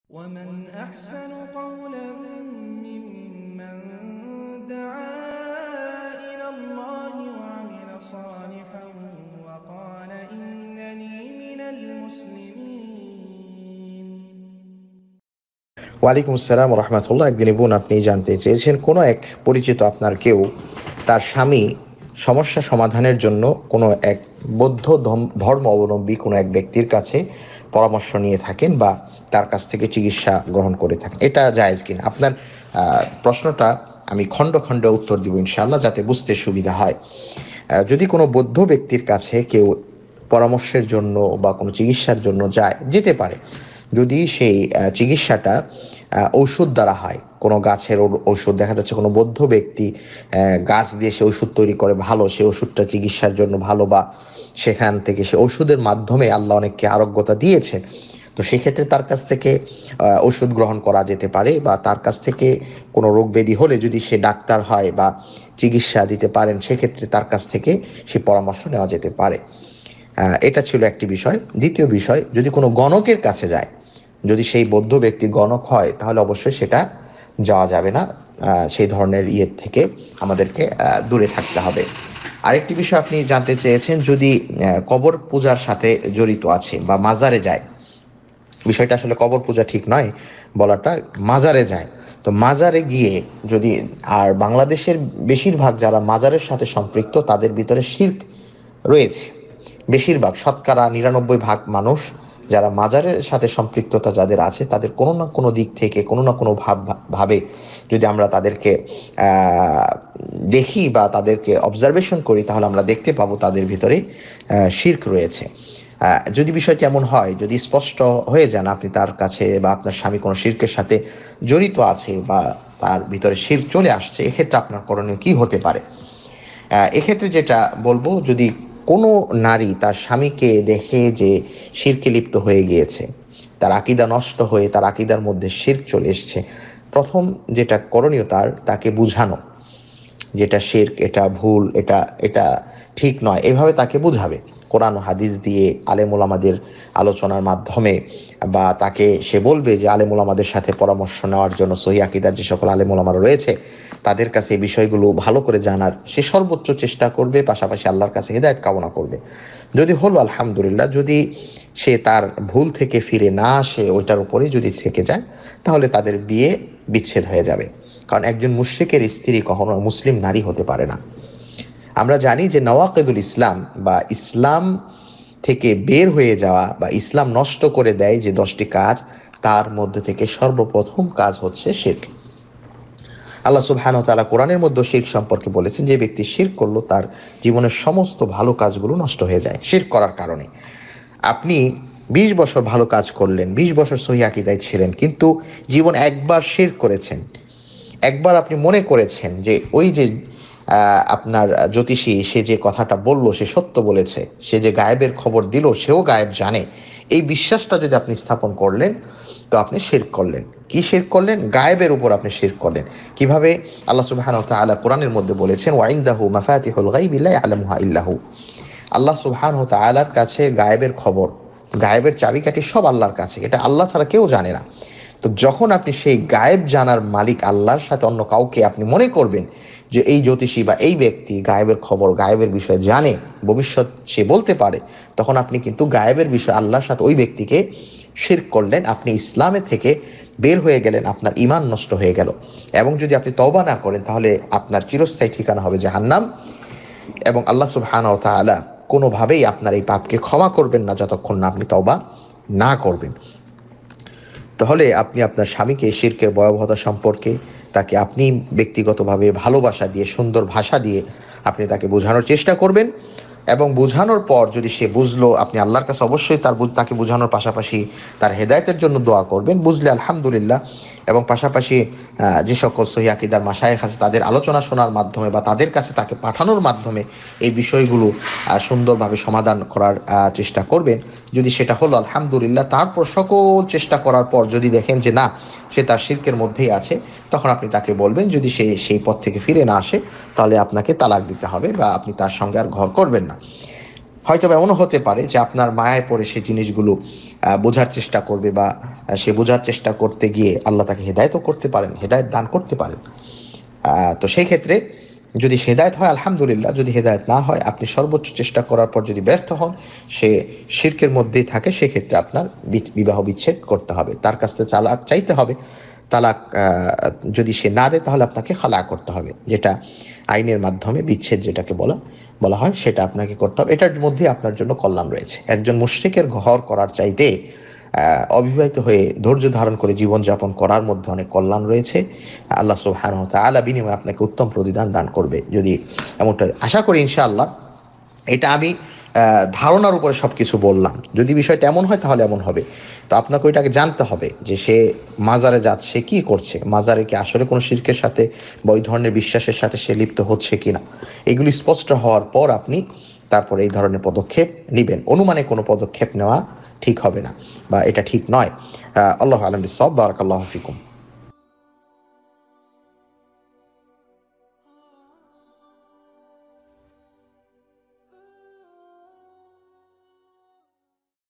ومن أحسن قولا ممن دعا إلى الله وعمل صالحا وقال إنني من المسلمين। ওয়ালাইকুম আসসালাম রহমতুল্লাহ। একদিন বোন, আপনি জানতে চেয়েছেন কোনো এক পরিচিত আপনার কেউ তার স্বামী সমস্যা সমাধানের জন্য কোনো এক বৌদ্ধ ধর্ম অবলম্বী কোনো এক ব্যক্তির কাছে পরামর্শ নিয়ে থাকেন বা তার কাছ থেকে চিকিৎসা গ্রহণ করে থাকেন, এটা জায়েজ কিনা? আপনার প্রশ্নটা আমি খণ্ড খণ্ডে উত্তর দিব ইনশাআল্লাহ, যাতে বুঝতে সুবিধা হয়। যদি কোনো বৌদ্ধ ব্যক্তির কাছে কেউ পরামর্শের জন্য বা কোনো চিকিৎসার জন্য যেতে পারে, যদি সেই চিকিৎসাটা ঔষধ দ্বারা হয়, কোনো গাছের ঔষধ, দেখা যাচ্ছে কোনো বৌদ্ধ ব্যক্তি গাছ দিয়ে সে ওষুধ তৈরি করে, ভালো সে ওষুধটা চিকিৎসার জন্য ভালো, বা সেখান থেকে সে ওষুধের মাধ্যমে আল্লাহ অনেককে আরোগ্যতা দিয়েছেন, তো সেক্ষেত্রে তার কাছ থেকে ওষুধ গ্রহণ করা যেতে পারে। বা তার কাছ থেকে কোনো রোগ ব্যাধি হলে যদি সে ডাক্তার হয় বা চিকিৎসা দিতে পারেন, সেক্ষেত্রে তার কাছ থেকে সে পরামর্শ নেওয়া যেতে পারে। এটা ছিল একটি বিষয়। দ্বিতীয় বিষয়, যদি কোনো গণকের কাছে যায়, যদি সেই বৌদ্ধ ব্যক্তি গণক হয়, তাহলে অবশ্যই সেটা যাওয়া যাবে না। সেই ধরনের থেকে আমাদেরকে দূরে থাকতে হবে। আরেকটি বিষয় আপনি জানতে চেয়েছেন, যদি কবর পূজার সাথে জড়িত আছে বা মাজারে যায়, বিষয়টা আসলে কবর পূজা ঠিক নয় বলাটা, মাজারে যায়, তো মাজারে গিয়ে যদি, আর বাংলাদেশের বেশিরভাগ যারা মাজারের সাথে সম্পৃক্ত তাদের ভিতরে শিরক রয়েছে। বেশিরভাগ, শতকরা 99% মানুষ যারা মাজারের সাথে সম্পৃক্ততা যাদের আছে, তাদের কোনো না কোনো দিক থেকে কোনো না কোনো ভাবে যদি আমরা তাদেরকে দেখি বা তাদেরকে অবজারভেশন করি, তাহলে আমরা দেখতে পাবো তাদের ভিতরে শিরক রয়েছে। যদি বিষয়টি এমন হয়, যদি স্পষ্ট হয়ে যান আপনি তার কাছে বা আপনার স্বামী কোনো শিরকের সাথে জড়িত আছে বা তার ভিতরে শিরক চলে আসছে, এক্ষেত্রে আপনার করণীয় কি হতে পারে? এক্ষেত্রে যেটা বলবো, যদি কোনো নারী তার স্বামীকে দেখে যে শিরকে লিপ্ত হয়ে গিয়েছে, তার আকীদা নষ্ট হয়ে তার আকীদার মধ্যে শিরক চলে এসছে, প্রথম যেটা করণীয় তাকে বুঝানো, যেটা শিরক, এটা ভুল, এটা এটা ঠিক নয়, এভাবে তাকে বুঝাবে কোরআন ও হাদিস দিয়ে, আলেম ওলামাদের আলোচনার মাধ্যমে, বা তাকে সে বলবে যে আলেম ওলামাদের সাথে পরামর্শ নেওয়ার জন্য সহিহ আকীদার যে সকল আলেম ওলামারা রয়েছে তাদের কাছে এই বিষয়গুলো ভালো করে জানার সে সর্বোচ্চ চেষ্টা করবে, পাশাপাশি আল্লাহর কাছে হেদায়েত কামনা করবে। যদি হলো আলহামদুলিল্লাহ, যদি সে তার ভুল থেকে ফিরে না আসে, ওইটার উপরে যদি থেকে যায়, তাহলে তাদের বিয়ে বিচ্ছেদ হয়ে যাবে। কারণ একজন মুশরিকের স্ত্রী কখনো মুসলিম নারী হতে পারে না। আমরা জানি যে নওয়াকিদুল ইসলাম, বা ইসলাম থেকে বের হয়ে যাওয়া বা ইসলাম নষ্ট করে দেয় যে 10টি কাজ, তার মধ্যে থেকে সর্বপ্রথম কাজ হচ্ছে শিরক। আল্লাহ সুবহানাহু ওয়া তাআলা কোরআনের মধ্যে শিরক সম্পর্কে বলেছেন, যে ব্যক্তি শিরক করলো তার জীবনের সমস্ত ভালো কাজগুলো নষ্ট হয়ে যায় শিরক করার কারণে। আপনি 20 বছর ভালো কাজ করলেন, 20 বছর সহিহ আকীদায় ছিলেন, কিন্তু জীবন একবার শিরক করেছেন, একবার আপনি মনে করেছেন যে ওই যে আপনার জ্যোতিষী, সে যে কথাটা বলল সে সত্য বলেছে, সে যে গায়েবের খবর দিল সেও গায়েব জানে, এই বিশ্বাসটা যদি আপনি স্থাপন করলেন, তো আপনি শিরক করলেন। কি শিরক করলেন? গায়েবের উপর আপনি শিরক করলেন। কিভাবে? আল্লাহ সুবহানাহু ওয়া তাআলা কোরআনের মধ্যে বলেছেন, ওয়া ইনদাহু মাফাতিহুল গায়বি লা ইয়ালামুহা ইল্লা হু। আল্লাহ সুবহানাহু ওয়া তাআলার কাছে গায়েবের খবর, গায়েবের চাবিকাঠি সব আল্লাহর কাছে, এটা আল্লাহ ছাড়া কেউ জানে না। তো যখন আপনি সেই গায়েব জানার মালিক আল্লাহর সাথে অন্য কাউকে আপনি মনে করবেন যে এই জ্যোতিষী বা এই ব্যক্তি গায়েবের খবর, গায়েবের বিষয় জানে, ভবিষ্যৎ সে বলতে পারে, তখন আপনি কিন্তু গায়েবের বিষয় আল্লাহর সাথে ওই ব্যক্তিকে শিরক করলেন, আপনি ইসলামে থেকে বের হয়ে গেলেন, আপনার ঈমান নষ্ট হয়ে গেল। এবং যদি আপনি তওবা না করেন, তাহলে আপনার চিরস্থায়ী ঠিকানা হবে জাহান্নাম। এবং আল্লাহ সুবহানাহু ওয়া তাআলা কোনোভাবেই আপনার এই পাপকে ক্ষমা করবেন না যতক্ষণ না আপনি তওবা না করবেন। তাহলে আপনি আপনার স্বামীকে শিরকের ভয়াবহতা সম্পর্কে তাকে আপনি ব্যক্তিগতভাবে ভালোবাসা দিয়ে, সুন্দর ভাষা দিয়ে আপনি তাকে বোঝানোর চেষ্টা করবেন। এবং বোঝানোর পর যদি সে বুঝলো, আপনি আল্লাহর কাছে অবশ্যই তাকে বোঝানোর পাশাপাশি তার হেদায়েতের জন্য দোয়া করবেন, বুঝলে আলহামদুলিল্লাহ। এবং পাশাপাশি যে সকল সহিহ আকীদার মাশায়েখ আছে তাদের আলোচনা শোনার মাধ্যমে বা তাদের কাছে তাকে পাঠানোর মাধ্যমে এই বিষয়গুলো সুন্দরভাবে সমাধান করার চেষ্টা করবেন। যদি সেটা হলো আলহামদুলিল্লাহ, তারপর সকল চেষ্টা করার পর যদি দেখেন যে না, সে তার শিরকের মধ্যেই আছে, তখন আপনি তাকে বলবেন, যদি সে সেই পথ থেকে ফিরে না আসে, তাহলে আপনাকে তালাক দিতে হবে বা আপনি তার সঙ্গে আর ঘর করবেন না। হয়তো এমনও হতে পারে যে আপনার মায়ায় পড়ে সে জিনিসগুলো বোঝার চেষ্টা করবে, বা সে বোঝার চেষ্টা করতে গিয়ে আল্লাহ তাকে হেদায়তও করতে পারেন, হেদায়ত দান করতে পারেন। তো সেই ক্ষেত্রে যদি হেদায়েত হয় আলহামদুলিল্লাহ, যদি হেদায়েত না হয়, আপনি সর্বোচ্চ চেষ্টা করার পর যদি ব্যর্থ হন, সে শিরকের মধ্যেই থাকে, সেক্ষেত্রে আপনার বিবাহ বিচ্ছেদ করতে হবে, তার কাছ থেকে তালাক চাইতে হবে। তালাক যদি সে না দেয় তাহলে আপনাকে খালা করতে হবে, যেটা আইনের মাধ্যমে বিচ্ছেদ যেটাকে বলা বলা হয়, সেটা আপনাকে করতে হবে। এটার মধ্যে আপনার জন্য কল্যাণ রয়েছে। একজন মুশরিকের ঘর করার চাইতে অবিবাহিত হয়ে ধৈর্য ধারণ করে জীবনযাপন করার মধ্যে অনেক কল্যাণ রয়েছে। আল্লাহ সুবহানাহু ওয়া তাআলা বিনিময়ে আপনাকে উত্তম প্রতিদান দান করবে, যদি এমনটা আশা করি ইনশাআল্লাহ। এটা আমি ধারণার উপরে সব কিছু বললাম, যদি বিষয়টা এমন হয় তাহলে এমন হবে। তো আপনাকে ওইটাকে জানতে হবে যে সে মাজারে যাচ্ছে, কি করছে, মাজারে কি আসলে কোনো শিরকের সাথে বা ওই ধরনের বিশ্বাসের সাথে সে লিপ্ত হচ্ছে কিনা, এগুলি স্পষ্ট হওয়ার পর আপনি তারপরে এই ধরনের পদক্ষেপ নেবেন। অনুমানে কোনো পদক্ষেপ নেওয়া ঠিক হবে না, বা এটা ঠিক নয়। আল্লাহু আ'লাম বিস-সাওয়াব। বারাকাল্লাহু ফিকুম।